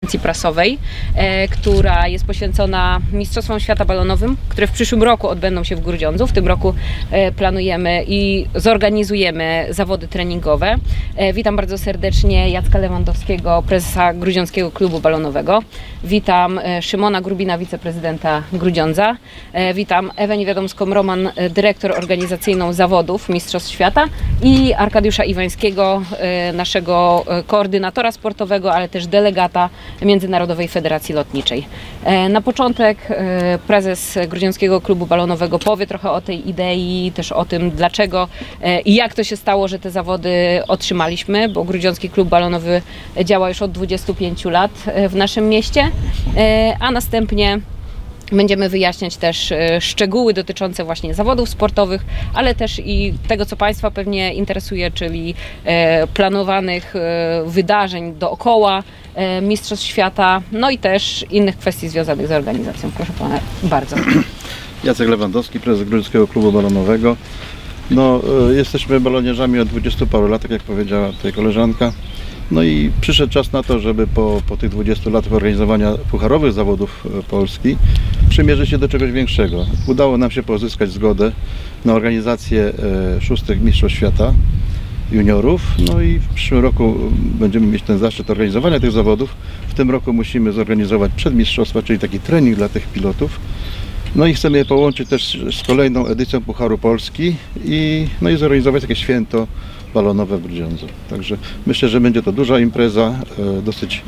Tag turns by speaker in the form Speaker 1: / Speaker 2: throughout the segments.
Speaker 1: prasowej, która jest poświęcona Mistrzostwom Świata balonowym, które w przyszłym roku odbędą się w Grudziądzu. W tym roku planujemy i zorganizujemy zawody treningowe. Witam bardzo serdecznie Jacka Lewandowskiego, prezesa Grudziąckiego Klubu Balonowego. Witam Szymona Grubina, wiceprezydenta Grudziądza. Witam Ewę Niewiadomską-Roman, dyrektor organizacyjną zawodów Mistrzostw Świata i Arkadiusza Iwańskiego, naszego koordynatora sportowego, ale też delegata Międzynarodowej Federacji Lotniczej. Na początek prezes Grudziąckiego Klubu Balonowego powie trochę o tej idei, też o tym dlaczego i jak to się stało, że te zawody otrzymaliśmy, bo Grudziącki Klub Balonowy działa już od 25 lat w naszym mieście, a następnie będziemy wyjaśniać też szczegóły dotyczące właśnie zawodów sportowych, ale też i tego, co Państwa pewnie interesuje, czyli planowanych wydarzeń dookoła Mistrzostw Świata, no i też innych kwestii związanych z organizacją. Proszę Pana bardzo.
Speaker 2: Jacek Lewandowski, prezes Grudziąckiego Klubu Balonowego. No, jesteśmy baloniarzami od 20 paru lat, tak jak powiedziała tutaj koleżanka. No i przyszedł czas na to, żeby po tych 20 latach organizowania pucharowych zawodów Polski przymierzyć się do czegoś większego. Udało nam się pozyskać zgodę na organizację 6. Mistrzostw Świata juniorów. No i w przyszłym roku będziemy mieć ten zaszczyt organizowania tych zawodów. W tym roku musimy zorganizować przedmistrzostwa, czyli taki trening dla tych pilotów. No i chcemy je połączyć też z kolejną edycją Pucharu Polski i zorganizować takie święto balonowe w Grudziądzu. Także myślę, że będzie to duża impreza, dosyć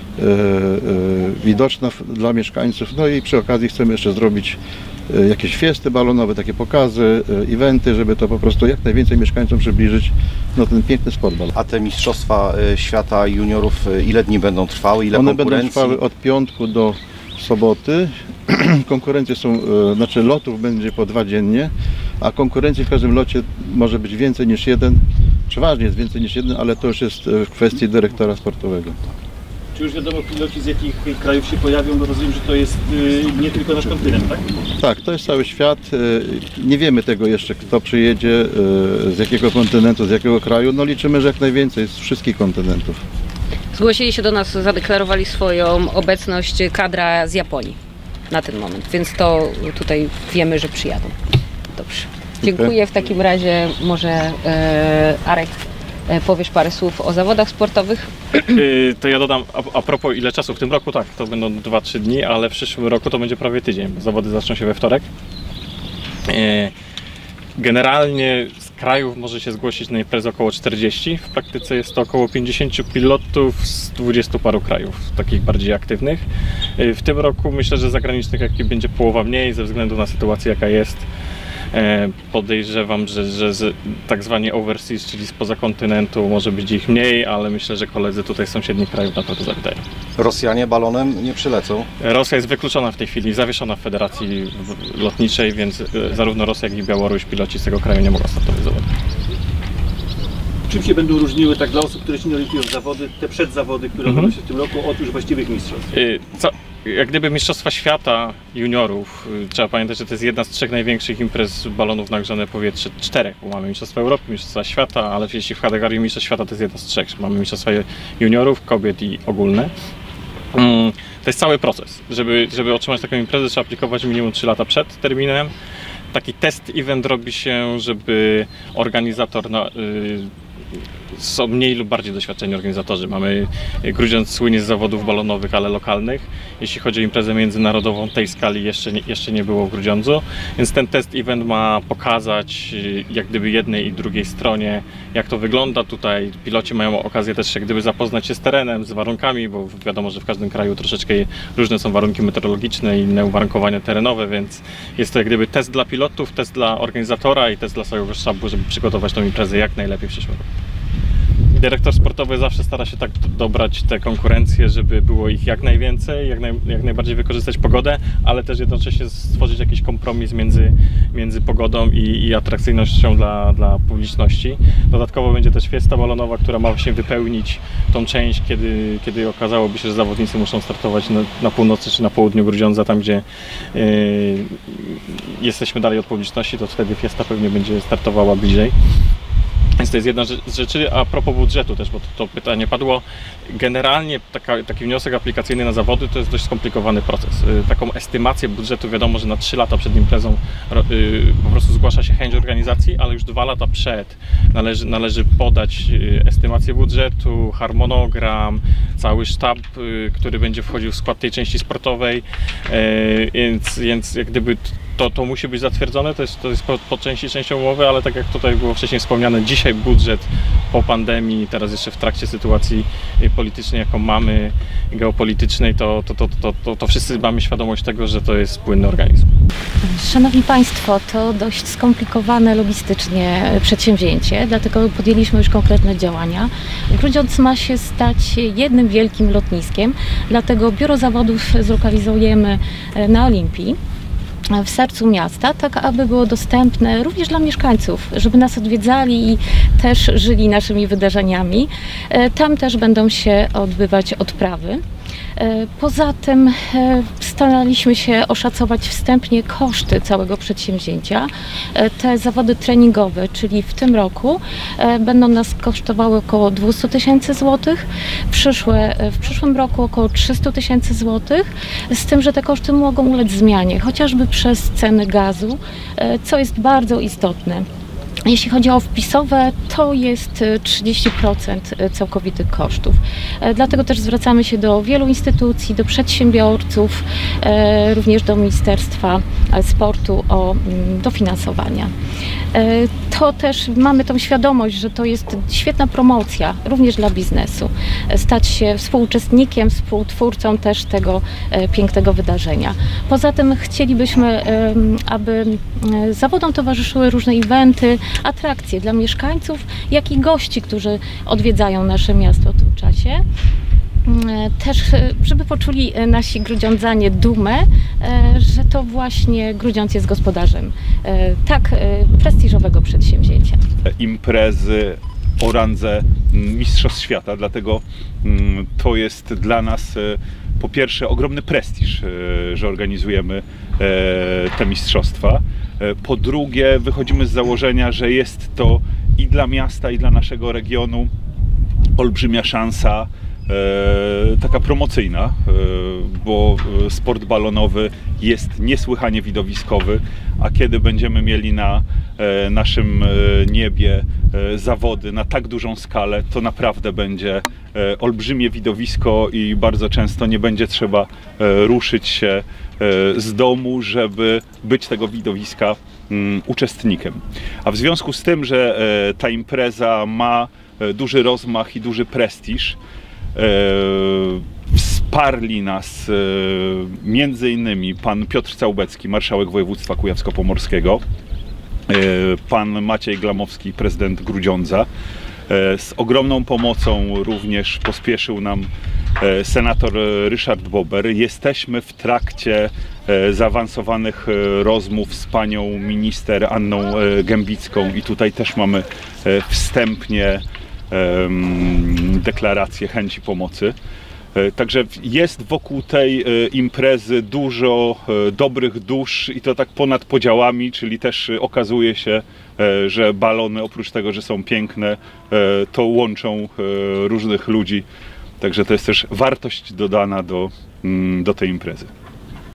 Speaker 2: widoczna dla mieszkańców. No i przy okazji chcemy jeszcze zrobić jakieś fiesty balonowe, takie pokazy, eventy, żeby to po prostu jak najwięcej mieszkańcom przybliżyć ten piękny sport balonowy.
Speaker 3: A te Mistrzostwa Świata juniorów ile dni będą trwały? Ile
Speaker 2: One
Speaker 3: konkurencji?
Speaker 2: będą trwały od piątku do soboty. Konkurencje są, lotów będzie po 2 dziennie, a konkurencji w każdym locie może być więcej niż jeden. Przeważnie jest więcej niż jeden, ale to już jest w kwestii dyrektora sportowego.
Speaker 4: Czy już wiadomo piloci z jakich krajów się pojawią? Bo rozumiem, że to jest nie tylko nasz kontynent, tak?
Speaker 2: Tak, to jest cały świat. Nie wiemy tego jeszcze, kto przyjedzie, z jakiego kontynentu, z jakiego kraju. No liczymy, że jak najwięcej z wszystkich kontynentów.
Speaker 1: Zgłosili się do nas, zadeklarowali swoją obecność kadra z Japonii na ten moment, więc to tutaj wiemy, że przyjadą. Dobrze. Dziękuję. W takim razie może Arek, powiesz parę słów o zawodach sportowych?
Speaker 4: To ja dodam a propos ile czasu w tym roku, tak, to będą 2-3 dni, ale w przyszłym roku to będzie prawie tydzień, bo zawody zaczną się we wtorek. Generalnie z krajów może się zgłosić na imprezę około 40, w praktyce jest to około 50 pilotów z 20 paru krajów, takich bardziej aktywnych. W tym roku myślę, że zagranicznych będzie połowa mniej ze względu na sytuację jaka jest. Podejrzewam, że tak zwani overseas, czyli spoza kontynentu może być ich mniej, ale myślę, że koledzy tutaj z sąsiednich krajów na to zawitają.
Speaker 3: Rosjanie balonem nie przylecą?
Speaker 4: Rosja jest wykluczona w tej chwili, zawieszona w Federacji Lotniczej, więc zarówno Rosja, jak i Białoruś, piloci z tego kraju nie mogą startować zawodów.
Speaker 5: Czym się będą różniły, tak dla osób, które się nie orientują w zawody, te przedzawody, które odbędą się w tym roku, od już właściwych mistrzostw?
Speaker 4: Jak gdyby Mistrzostwa Świata juniorów, trzeba pamiętać, że to jest jedna z 3 największych imprez balonów na grzane powietrze, 4, bo mamy Mistrzostwa Europy, Mistrzostwa Świata, ale jeśli w kategorii Mistrzostw Świata to jest jedna z 3, mamy Mistrzostwa Juniorów, kobiet i ogólne. To jest cały proces, żeby otrzymać taką imprezę, trzeba aplikować minimum 3 lata przed terminem. Taki test event robi się, żeby organizator są mniej lub bardziej doświadczeni organizatorzy. Grudziądz słynie z zawodów balonowych, ale lokalnych. Jeśli chodzi o imprezę międzynarodową, tej skali jeszcze nie było w Grudziądzu, więc ten test event ma pokazać jak gdyby jednej i drugiej stronie, jak to wygląda tutaj. Piloci mają okazję też jak gdyby zapoznać się z terenem, z warunkami, bo wiadomo, że w każdym kraju troszeczkę różne są warunki meteorologiczne i inne uwarunkowania terenowe, więc jest to jak gdyby test dla pilotów, test dla organizatora i test dla całego sztabu, żeby przygotować tą imprezę jak najlepiej w przyszłym roku. Dyrektor sportowy zawsze stara się tak dobrać te konkurencje, żeby było ich jak najwięcej, jak najbardziej wykorzystać pogodę, ale też jednocześnie stworzyć jakiś kompromis między pogodą i atrakcyjnością dla publiczności. Dodatkowo będzie też fiesta balonowa, która ma właśnie wypełnić tą część, kiedy okazałoby się, że zawodnicy muszą startować na północy czy na południu Grudziądza, tam gdzie jesteśmy dalej od publiczności, to wtedy fiesta pewnie będzie startowała bliżej. Więc to jest jedna z rzeczy. A propos budżetu też, bo to pytanie padło. Generalnie taki wniosek aplikacyjny na zawody to jest dość skomplikowany proces. Taką estymację budżetu wiadomo, że na 3 lata przed imprezą po prostu zgłasza się chęć organizacji, ale już 2 lata przed należy podać estymację budżetu, harmonogram, cały sztab, który będzie wchodził w skład tej części sportowej, więc jak gdyby to musi być zatwierdzone, to jest po częścią umowy, ale tak jak tutaj było wcześniej wspomniane, dzisiaj budżet po pandemii, teraz jeszcze w trakcie sytuacji politycznej, jaką mamy, geopolitycznej, to wszyscy mamy świadomość tego, że to jest płynny organizm.
Speaker 6: Szanowni Państwo, to dość skomplikowane logistycznie przedsięwzięcie, dlatego podjęliśmy już konkretne działania. Grudziądz ma się stać jednym wielkim lotniskiem, dlatego biuro zawodów zlokalizujemy na Olimpii, w sercu miasta, tak aby było dostępne również dla mieszkańców, żeby nas odwiedzali i też żyli naszymi wydarzeniami. Tam też będą się odbywać odprawy. Poza tym staraliśmy się oszacować wstępnie koszty całego przedsięwzięcia. Te zawody treningowe, czyli w tym roku, będą nas kosztowały około 200 000 złotych, w przyszłym roku około 300 000 złotych, z tym, że te koszty mogą ulec zmianie, chociażby przez ceny gazu, co jest bardzo istotne. Jeśli chodzi o wpisowe, to jest 30% całkowitych kosztów. Dlatego też zwracamy się do wielu instytucji, do przedsiębiorców, również do Ministerstwa Sportu o dofinansowania. To też mamy tą świadomość, że to jest świetna promocja również dla biznesu. Stać się współuczestnikiem, współtwórcą też tego pięknego wydarzenia. Poza tym chcielibyśmy, aby zawodom towarzyszyły różne eventy, atrakcje dla mieszkańców, jak i gości, którzy odwiedzają nasze miasto w tym czasie. Też, żeby poczuli nasi grudziądzanie dumę, że to właśnie Grudziądz jest gospodarzem tak prestiżowego przedsięwzięcia.
Speaker 7: Imprezy o randze Mistrzostw Świata, dlatego to jest dla nas po pierwsze ogromny prestiż, że organizujemy te mistrzostwa. Po drugie, wychodzimy z założenia, że jest to i dla miasta, i dla naszego regionu olbrzymia szansa, taka promocyjna, bo sport balonowy jest niesłychanie widowiskowy, a kiedy będziemy mieli na naszym niebie zawody na tak dużą skalę, to naprawdę będzie olbrzymie widowisko i bardzo często nie będzie trzeba ruszyć się z domu, żeby być tego widowiska uczestnikiem. A w związku z tym, że ta impreza ma duży rozmach i duży prestiż, wsparli nas między innymi pan Piotr Całbecki, marszałek województwa kujawsko-pomorskiego, pan Maciej Glamowski, prezydent Grudziądza. Z ogromną pomocą również pospieszył nam senator Ryszard Bober. Jesteśmy w trakcie zaawansowanych rozmów z panią minister Anną Gębicką i tutaj też mamy wstępnie deklarację chęci pomocy. Także jest wokół tej imprezy dużo dobrych dusz i to tak ponad podziałami, czyli też okazuje się, że balony oprócz tego, że są piękne, to łączą różnych ludzi. Także to jest też wartość dodana do tej imprezy.